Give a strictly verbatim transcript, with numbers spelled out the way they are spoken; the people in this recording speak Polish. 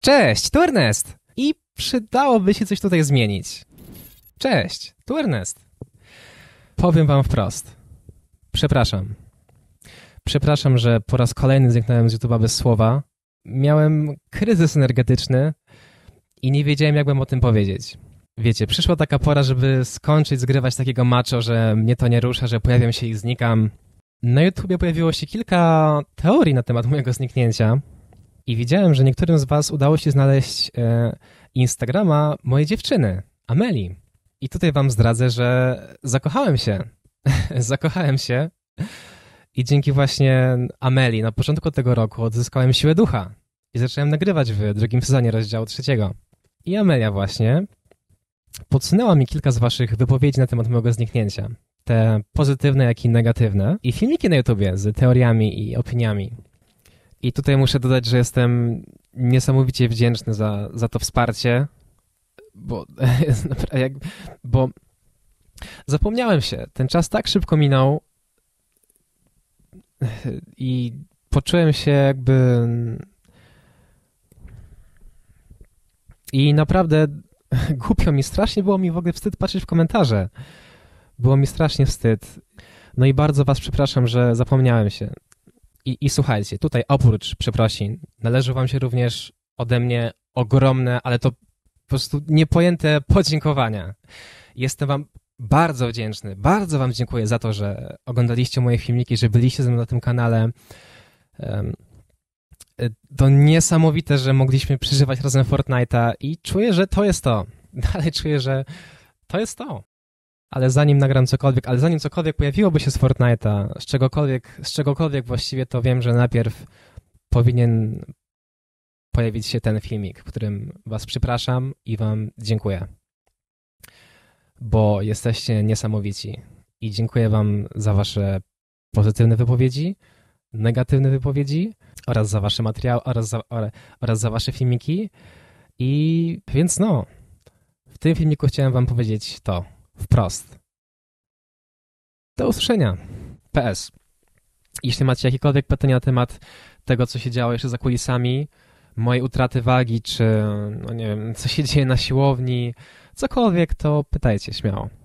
Cześć, tu Ernest! I przydałoby się coś tutaj zmienić. Cześć, tu Ernest. Powiem wam wprost. Przepraszam. Przepraszam, że po raz kolejny zniknąłem z YouTube'a bez słowa. Miałem kryzys energetyczny i nie wiedziałem, jak bym o tym powiedzieć. Wiecie, przyszła taka pora, żeby skończyć zgrywać takiego macho, że mnie to nie rusza, że pojawiam się i znikam. Na YouTubie pojawiło się kilka teorii na temat mojego zniknięcia i widziałem, że niektórym z was udało się znaleźć e, Instagrama mojej dziewczyny, Ameli. I tutaj wam zdradzę, że zakochałem się. zakochałem się i dzięki właśnie Ameli na początku tego roku odzyskałem siłę ducha i zacząłem nagrywać w drugim sezonie rozdziału trzeciego. I Amelia właśnie podsunęła mi kilka z waszych wypowiedzi na temat mojego zniknięcia. Te pozytywne, jak i negatywne. I filmiki na YouTubie z teoriami i opiniami. I tutaj muszę dodać, że jestem niesamowicie wdzięczny za, za to wsparcie, bo, jak, bo zapomniałem się. Ten czas tak szybko minął i poczułem się jakby... I naprawdę głupio mi, strasznie było mi w ogóle wstyd patrzeć w komentarze. Było mi strasznie wstyd. No i bardzo was przepraszam, że zapomniałem się. I, i słuchajcie, tutaj oprócz przeprosin należy wam się również ode mnie ogromne, ale to po prostu niepojęte podziękowania. Jestem wam bardzo wdzięczny, bardzo wam dziękuję za to, że oglądaliście moje filmiki, że byliście ze mną na tym kanale. To niesamowite, że mogliśmy przeżywać razem Fortnite'a i czuję, że to jest to. Dalej czuję, że to jest to. Ale zanim nagram cokolwiek, ale zanim cokolwiek pojawiłoby się z Fortnite'a, z czegokolwiek, z czegokolwiek właściwie, to wiem, że najpierw powinien pojawić się ten filmik, w którym was przepraszam i wam dziękuję. Bo jesteście niesamowici. I dziękuję wam za wasze pozytywne wypowiedzi, negatywne wypowiedzi oraz za wasze materiały, oraz za, oraz za wasze filmiki. I więc no, w tym filmiku chciałem wam powiedzieć to wprost. Do usłyszenia. P S. Jeśli macie jakiekolwiek pytania na temat tego, co się działo jeszcze za kulisami, mojej utraty wagi, czy no nie wiem, co się dzieje na siłowni, cokolwiek, to pytajcie śmiało.